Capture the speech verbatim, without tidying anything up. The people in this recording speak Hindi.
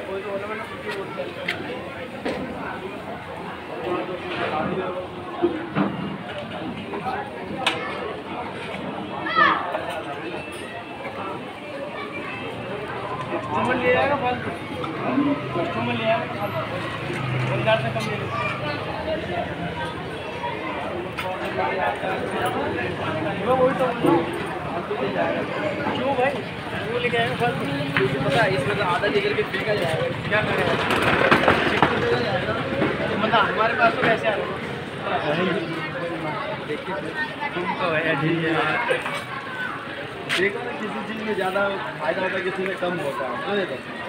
कस्टमर ले आएगा फल, कस्टमर ले आएगा हजार से कम ले लो वही तो क्यों भाई क्यों लेके आएगा फल? पता है इसमें तो आधा लेकर के फेंका जाएगा, क्या करेगा? मतलब हमारे पास तो कैसे आ रहा है? देखिए तुम तो है ठीक है, देखो ना किसी चीज़ में ज़्यादा फायदा होता है किसी में कम होता है।